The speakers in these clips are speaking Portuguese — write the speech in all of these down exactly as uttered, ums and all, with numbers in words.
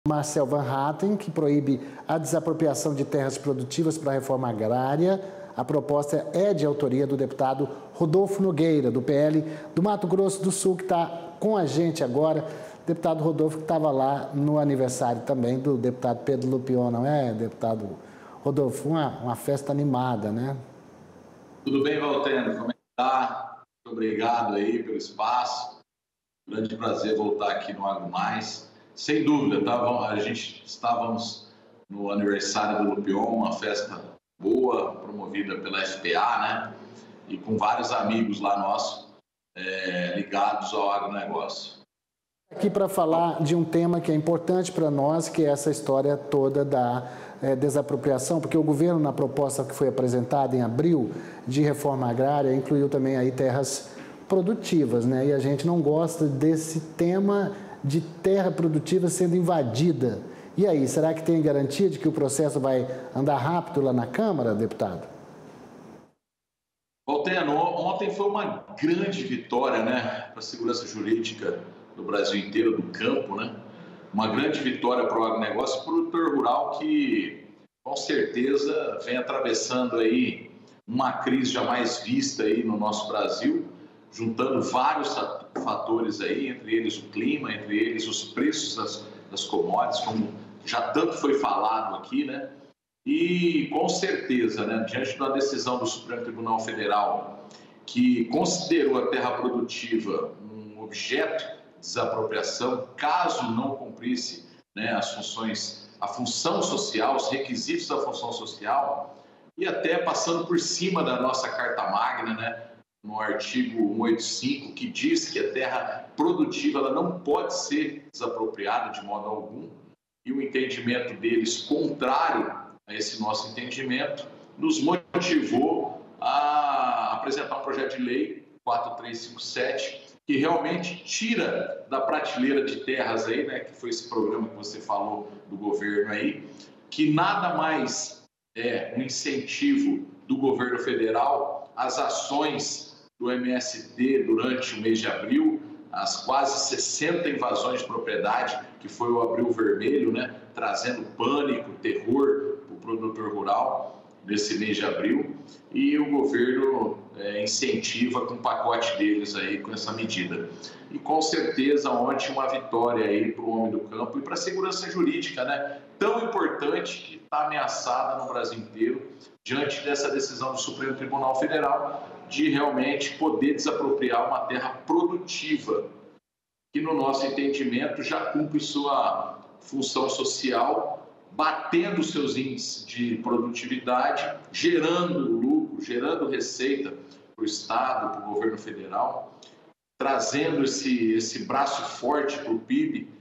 Marcel Van Hatten, que proíbe a desapropriação de terras produtivas para a reforma agrária. A proposta é de autoria do deputado Rodolfo Nogueira, do P L do Mato Grosso do Sul, que está com a gente agora. Deputado Rodolfo, que estava lá no aniversário também do deputado Pedro Lupion, não é, deputado Rodolfo? Uma, uma festa animada, né? Tudo bem, Valteno? Como é que está? Muito obrigado aí pelo espaço. Grande prazer voltar aqui no Agro Mais. Sem dúvida, tava, a gente estávamos no aniversário do Lupion, uma festa boa, promovida pela F P A, né? E com vários amigos lá nossos é, ligados ao agronegócio. Aqui para falar de um tema que é importante para nós, que é essa história toda da é, desapropriação, porque o governo, na proposta que foi apresentada em abril de reforma agrária, incluiu também aí terras produtivas, né? E a gente não gosta desse tema de terra produtiva sendo invadida. E aí, será que tem garantia de que o processo vai andar rápido lá na Câmara, deputado? Valteno, ontem foi uma grande vitória, né, para a segurança jurídica do Brasil inteiro, do campo, né? Uma grande vitória para o agronegócio, para o produtor rural que, com certeza, vem atravessando aí uma crise jamais vista aí no nosso Brasil, juntando vários fatores aí, entre eles o clima, entre eles os preços das, das commodities, como já tanto foi falado aqui, né? E com certeza, né, diante da decisão do Supremo Tribunal Federal, que considerou a terra produtiva um objeto de desapropriação, caso não cumprisse, né, as funções, a função social, os requisitos da função social, e até passando por cima da nossa Carta Magna, né, no artigo cento e oitenta e cinco, que diz que a terra produtiva ela não pode ser desapropriada de modo algum, e o entendimento deles contrário a esse nosso entendimento, nos motivou a apresentar um projeto de lei quatro três cinco sete, que realmente tira da prateleira de terras aí, né, que foi esse programa que você falou do governo aí, que nada mais é um incentivo do governo federal às ações do M S T durante o mês de abril, as quase sessenta invasões de propriedade, que foi o Abril Vermelho, né, trazendo pânico, terror para o produtor rural nesse mês de abril, e o governo é, incentiva com o pacote deles aí com essa medida. E com certeza ontem uma vitória aí para o homem do campo e para a segurança jurídica, né, tão importante que está ameaçada no Brasil inteiro diante dessa decisão do Supremo Tribunal Federal de realmente poder desapropriar uma terra produtiva, que no nosso entendimento já cumpre sua função social, batendo seus índices de produtividade, gerando lucro, gerando receita para o Estado, para o governo federal, trazendo esse, esse braço forte para o P I B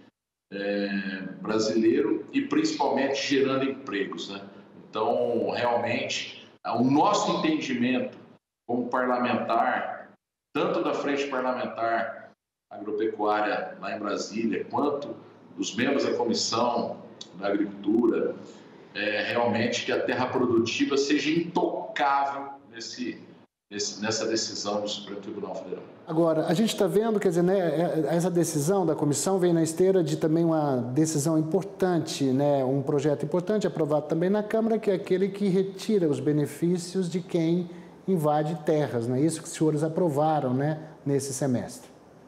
é, brasileiro e principalmente gerando empregos, né? Então, realmente, o nosso entendimento como parlamentar, tanto da Frente Parlamentar Agropecuária lá em Brasília, quanto dos membros da Comissão da Agricultura, é realmente que a terra produtiva seja intocável nesse, nesse, nessa decisão do Supremo Tribunal Federal. Agora, a gente está vendo, quer dizer, né, essa decisão da comissão vem na esteira de também uma decisão importante, né, um projeto importante aprovado também na Câmara, que é aquele que retira os benefícios de quem invade terras, não é isso que os senhores aprovaram, né, nesse semestre?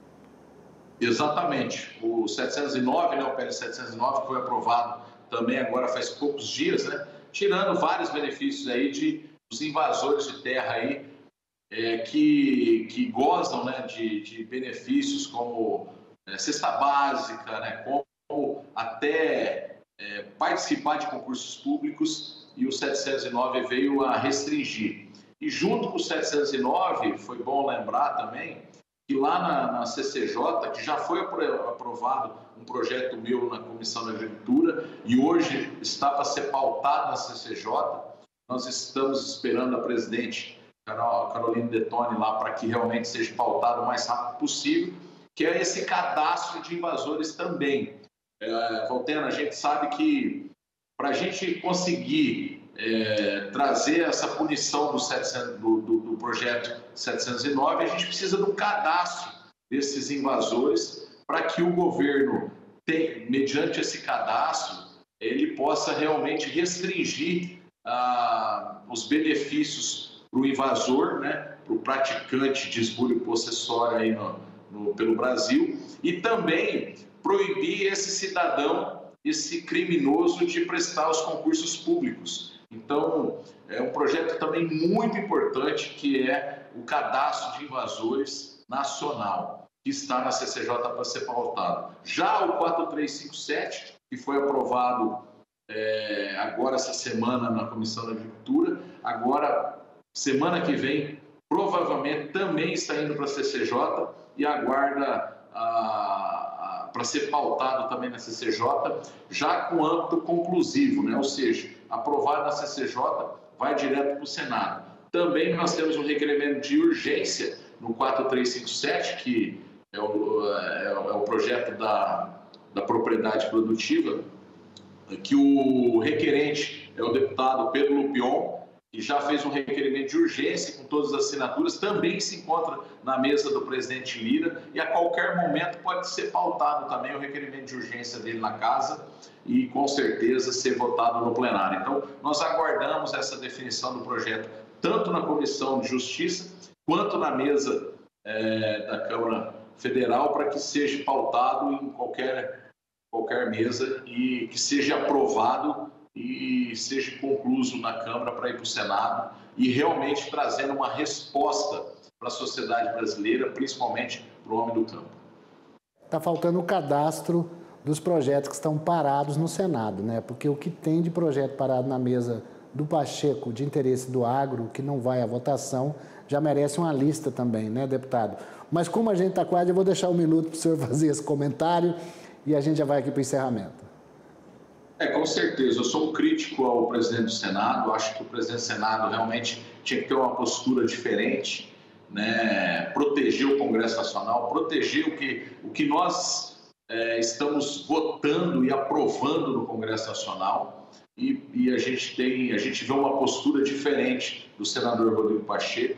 Exatamente. O setecentos e nove, né, o P L setecentos e nove, que foi aprovado também agora faz poucos dias, né, tirando vários benefícios aí de dos invasores de terra aí, é, que, que gozam, né, de, de benefícios como é, cesta básica, né, como até é, participar de concursos públicos, e o setecentos e nove veio a restringir. E junto com o setecentos e nove, foi bom lembrar também que lá na, na C C J, que já foi aprovado um projeto meu na Comissão da Agricultura e hoje está para ser pautado na C C J, nós estamos esperando a presidente Carolina Detoni lá para que realmente seja pautado o mais rápido possível, que é esse cadastro de invasores também. É, Valteno, a gente sabe que para a gente conseguir É, trazer essa punição do, setecentos, do, do, do projeto setecentos e nove, a gente precisa do cadastro desses invasores para que o governo tem, mediante esse cadastro, ele possa realmente restringir ah, os benefícios para o invasor, né, para o praticante de esbulho possessório aí no, no, pelo Brasil, e também proibir esse cidadão, esse criminoso, de prestar os concursos públicos. Então, é um projeto também muito importante, que é o cadastro de invasores nacional, que está na C C J para ser pautado. Já o quatro três cinco sete, que foi aprovado é, agora essa semana na Comissão da Agricultura, agora, semana que vem, provavelmente também está indo para a C C J e aguarda para ser pautado também na C C J, já com âmbito conclusivo, né? Ou seja, aprovado na C C J, vai direto para o Senado. Também nós temos um requerimento de urgência no quatro três cinco sete, que é o, é, é o projeto da, da propriedade produtiva, que o requerente é o deputado Pedro Lupion, que já fez um requerimento de urgência com todas as assinaturas, também se encontra na mesa do presidente Lira, e a qualquer momento pode ser pautado também o requerimento de urgência dele na casa e com certeza ser votado no plenário. Então, nós aguardamos essa definição do projeto tanto na Comissão de Justiça quanto na mesa é, da Câmara Federal, para que seja pautado em qualquer, qualquer mesa e que seja aprovado e seja concluído na Câmara para ir para o Senado, e realmente trazendo uma resposta para a sociedade brasileira, principalmente para o homem do campo. Está faltando o cadastro dos projetos que estão parados no Senado, né? Porque o que tem de projeto parado na mesa do Pacheco de interesse do agro, que não vai à votação, já merece uma lista também, né, deputado? Mas como a gente está quase, eu vou deixar um minuto para o senhor fazer esse comentário e a gente já vai aqui para o encerramento. É, com certeza. Eu sou um crítico ao presidente do Senado. Acho que o presidente do Senado realmente tinha que ter uma postura diferente, né? Proteger o Congresso Nacional, proteger o que, o que nós é, estamos votando e aprovando no Congresso Nacional. E, e a gente tem, a gente vê uma postura diferente do senador Rodrigo Pacheco,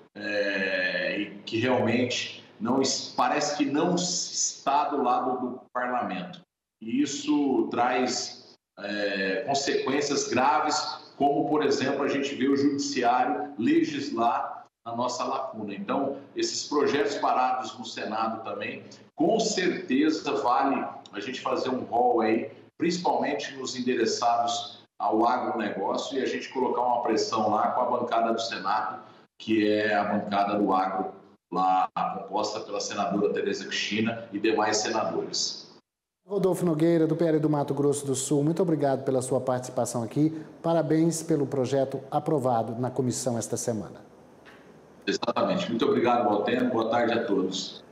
é, e que realmente não, parece que não está do lado do parlamento. E isso traz É, consequências graves, como, por exemplo, a gente vê o judiciário legislar na nossa lacuna. Então, esses projetos parados no Senado também, com certeza vale a gente fazer um rol aí, principalmente nos endereçados ao agronegócio, e a gente colocar uma pressão lá com a bancada do Senado, que é a bancada do agro, lá composta pela senadora Tereza Cristina e demais senadores. Rodolfo Nogueira, do P L do Mato Grosso do Sul, muito obrigado pela sua participação aqui. Parabéns pelo projeto aprovado na comissão esta semana. Exatamente. Muito obrigado, Walter. Boa tarde a todos.